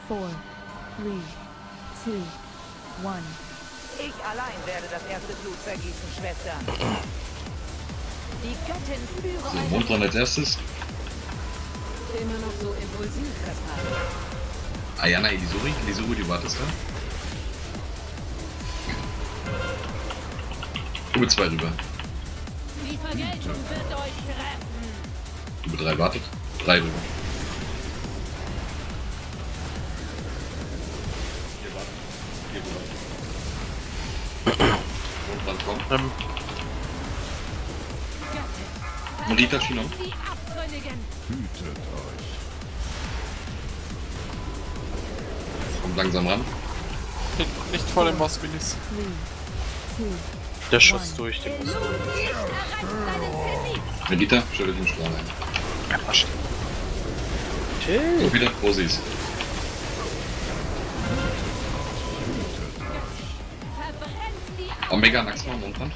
4, 3, 2, 1. Ich allein werde das erste Blut vergießen, Schwester. Die Göttin führe So, Mondbrand als erstes. Immer noch so impulsiv, Kaspar. Ayana Elisuri, du wartest da. Über 2 rüber. Die Vergeltung wird euch treffen. Über 3 wartet. 3 rüber. Hier wartet. Hier rüber. Mondbrand kommt. Morita Shinon. Die Abtrünnigen. Hütet euch. Kommt langsam ran. Nicht vor dem Moskinis. 3, 2, Der Schuss durch die Elus Licht erreicht seinen Zenit. Morita, stell euch den Strahl ein. So wieder Rosis. Verbrennt die Omega Naxma Mondbrand.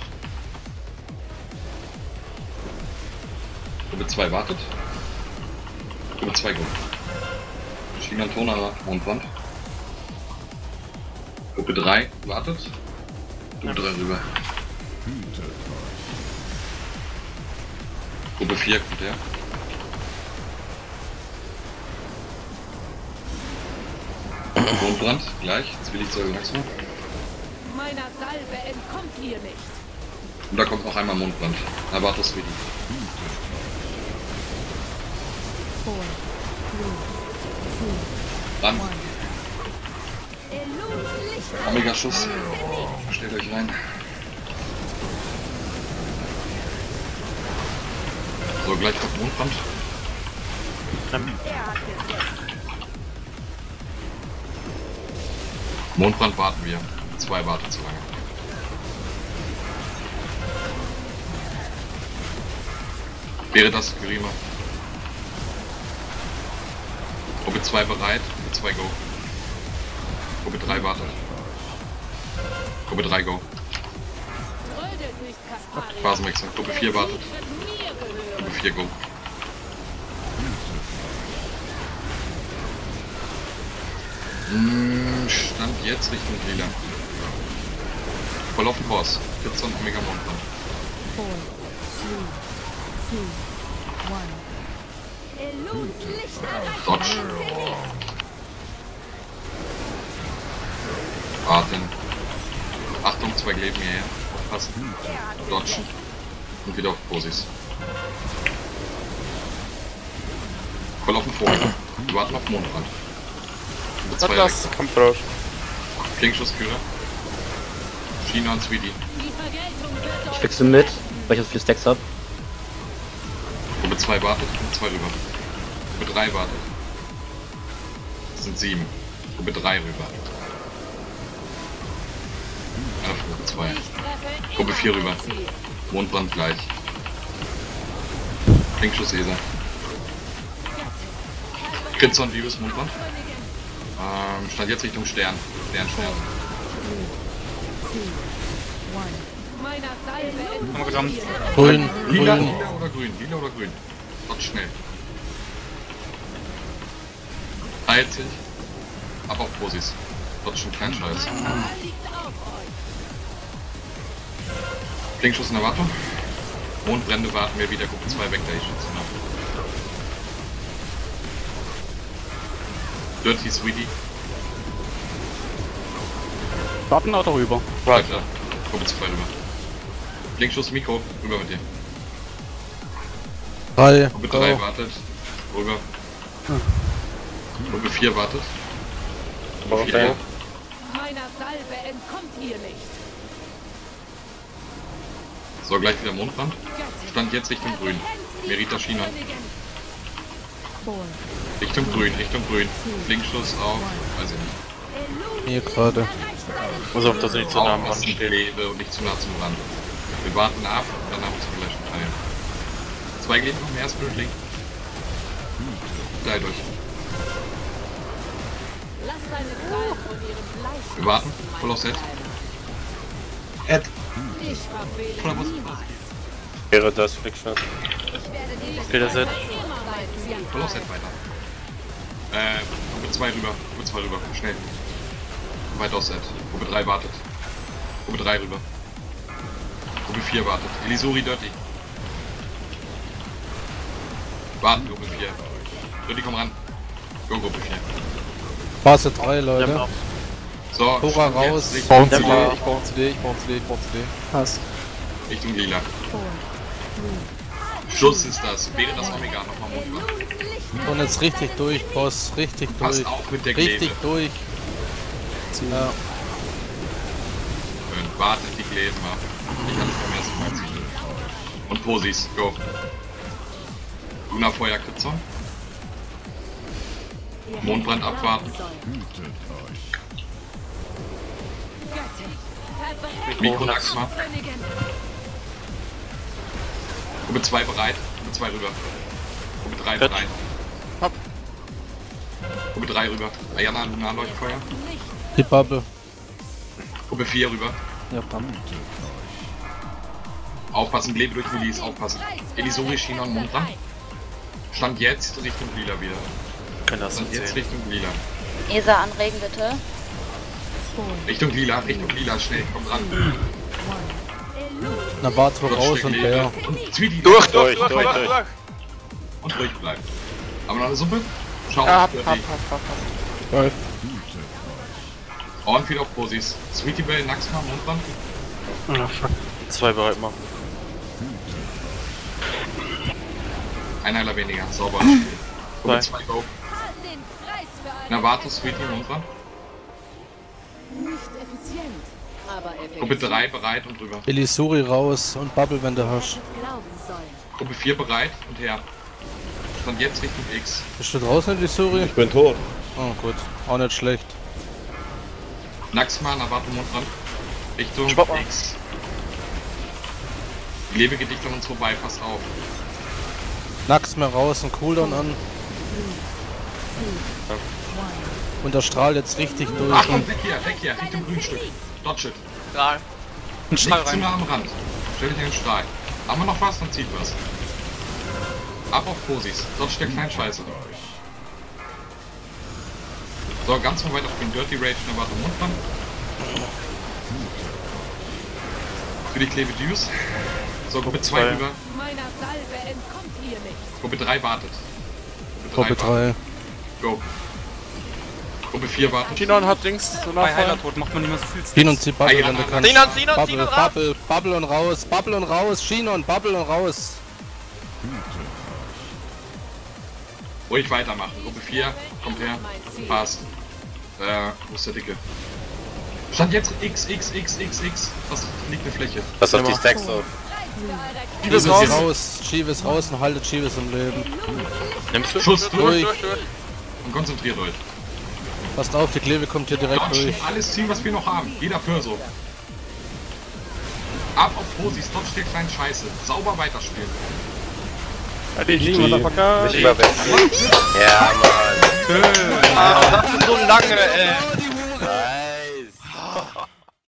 Gruppe 2 wartet. Gruppe 2 gut. Shinon Tona Mondbrand. Gruppe 3 wartet. Gruppe 3 rüber. Hütet euch. Gruppe 4 kommt her. Mondbrand, gleich. Jetzt will ich zur Naxma. meiner Salbe entkommt ihr nicht. Und da kommt noch einmal Mondbrand. Avatos Vidi. 4, 3, Ran. 2, 1. Elus Licht Omega Schuss. Stellt euch rein. So, gleich kommt Mondbrand. er hat gesetzt. Mondbrand warten wir. 2 warten zu lange. Wäre das Grima. Gruppe 2 bereit. Gruppe 2 go. Gruppe 3 wartet. Gruppe 3 go. Trödet nicht, Kaspari. Phasenwechsel. Gruppe 4 wartet. Wird mir gehören. Gruppe 4 go. Stand jetzt Richtung Lila. Voll auf den Boss. 14 Omega Mondbrand. 4, 3, 2, 1. Elus Licht erreicht Dodge. seinen Zenit. Warten. Achtung, 2 Leben hierher. Aufpassen. Er hat Dodge. gesetzt. Und wieder auf Posis. Voll auf den Vogel. Wir warten auf Mondbrand. Mit 2 Das Rex. kommt raus. Flinkschuss-Küre. China und Sweetie. Die Vergeltung wird euch Ich wechsle mit, weil ich jetzt 4 Stacks hab. Gruppe 2 wartet, Gruppe 2 rüber. Gruppe 3 wartet. Das sind 7. Gruppe 3 rüber. Auf Gruppe 2. Ich treffe Gruppe 4 rüber. immer ein Ziel. Mondbrand gleich. Flinkschuss Esa. Kritson, liebes Mondbrand. Stand jetzt Richtung Stern. Stern. 3, 2, 1. Meiner Salbe entkommt Programm. ihr nicht. Grün, Lila, grün. lila oder grün? Lila oder grün? Dort schnell. Heilt sich. Ab auf Posis. Dort schon kein Scheiß. Mein Feuer liegt auf euch. Flinkschuss in Erwartung. Mondbrände warten wir wieder. Gruppe 2 weg, da ich schütze. Dirty Sweetie. Warten auch darüber. Weiter. Gruppe 2 rüber. Flinkschuss Mikro. Rüber mit dir. 3, Gruppe 3 wartet. Rüber. Gruppe 4 wartet. Gruppe 4 Okay. Meiner Salbe entkommt ihr nicht. So, gleich wieder Mondbrand. Stand jetzt Richtung Grün. Merita China. 4, Richtung Grün, Richtung Grün. Flinkschuss auf. Weiß ich nicht. Elus hier gerade. Muss auf, dass ich nicht zu nah am Rand Aufpassen, stehe. lebe und nicht zu nah zum Rand. Wir warten ab und dann haben wir zum gleichen Teil. 2 gehen noch mehr Spirit Link. Gleich durch. Lass deine Krallen von ihrem Fleisch. Wir warten. Voll auf Set. Ed. Ich verfehle Voll auf niemals. Wäre das Flickshot. Ich werde dich Okay, das ist- immer bei dir Voll auf Set weiter. Gruppe Gruppe 2 rüber. Gruppe 2 rüber. Schnell. Weit aus Set. Gruppe 3 wartet. Gruppe 3 rüber. Gruppe 4 wartet. Elisuri Dirty. Warten, Gruppe 4. Dirty, komm ran. Go, Gruppe 4. Phase 3, Leute. So, Hurra Stand jetzt raus. Ich brauche ein Richtung CD, Lila. ich brauche ein CD, ich brauche ein CD, ich brauche ein CD. Passt. Richtung Lila. 4, Schuss ist das. Wäre das Omega nochmal Mondmann. Und jetzt richtig durch, Boss. Richtig Passt durch. auf mit der Richtig Klebe. durch. Ja. Schön. Wartet die Kleben ab. Ich kann es beim ersten Mal ziehen. Und Posis. Go. Luna Feuer Kritzon. Mondbrand abwarten. Hütet euch. Mikro Naxma. Gruppe 2 bereit. Gruppe 2 rüber. Gruppe 3 bereit. Hopp. Gruppe 3 rüber. Ayana, Luna Leuchtfeuer. Die Bubble. Gruppe 4 rüber. Ja, Pam. Aufpassen, Glebe durch Release, aufpassen. Elisori, China und Mondbrand. Stand jetzt Richtung Lila wieder. Können das Stand jetzt erzählen. Richtung Lila. ESA anregen, bitte. 4, Richtung Lila, schnell, komm ran. 1. Na, warte Dort raus steht und Glebe. Bär. Und Tweety. Durch. Und ruhig bleiben. Aber noch eine Suppe? Schau, Ja, Dirty. hab. Hütet euch. Ordentlich auf Posis. Sweetie Bell, Naxma, Mondbrand. Ah, fuck. 2 bereit machen. Ein Heiler weniger, sauber. Zwei. Gruppe 2 go. Navato, Sweetie, Mondbrand. Gruppe 3 bereit und rüber. Elisuri raus und Bubble, wenn du hast. Gruppe 4 bereit und her. Stand jetzt Richtung X. Bist du draußen, Elisuri? Ich bin tot. Oh, gut. Auch nicht schlecht. Naxma, Navato, Mondbrand. Richtung Schwapp mal. X. Die Lebe geht dicht an uns vorbei, passt auf. Nax mehr raus und Cooldown an. Und der Strahl jetzt richtig durch. Achtung, weg hier, Richtung Grünstück. Dodge it. Ein Nicht zu nah am Rand. Stell dich in den Strahl. Haben wir noch was, dann zieht was. Ab auf Posis. Dodge der kleinen Scheiße. So, ganz mal weiter auf den Dirty Rage, Navato, Mondbrand. Für die Klebe Deuce. So, Gruppe 2 zwei. rüber. Meiner Salve entkommt ihr nicht. Gruppe 3 wartet. Gruppe wartet. 3. Go. Gruppe 4 wartet. Tinon hat Dings, so Bei nachfallen. Heilertod macht man nicht mehr so viel Hin und zieh Bubble, wenn du kannst. Tinon, Bubble und raus. Bubble und raus. Shinon, Bubble und raus. Ruhig weitermachen. Gruppe 4, kommt her. Passt. Wo ist der Dicke? Stand jetzt X. Was liegt eine Fläche? Was auf die Stacks auf? Chivis Chivas raus. Chivas raus und haltet Chivas im Leben. Nimmst du? Schuss durch. Durch. Und konzentriert euch. Passt auf, die Kleve kommt hier direkt Dodge durch. alles ziehen, was wir noch haben. Jeder Perso. Ab auf Posis, dodge der kleinen Scheiße. Sauber weiterspielen. Nicht Motherfucker. Nicht mal weg. Ja, Mann. Das ist so lange, ey. Nein.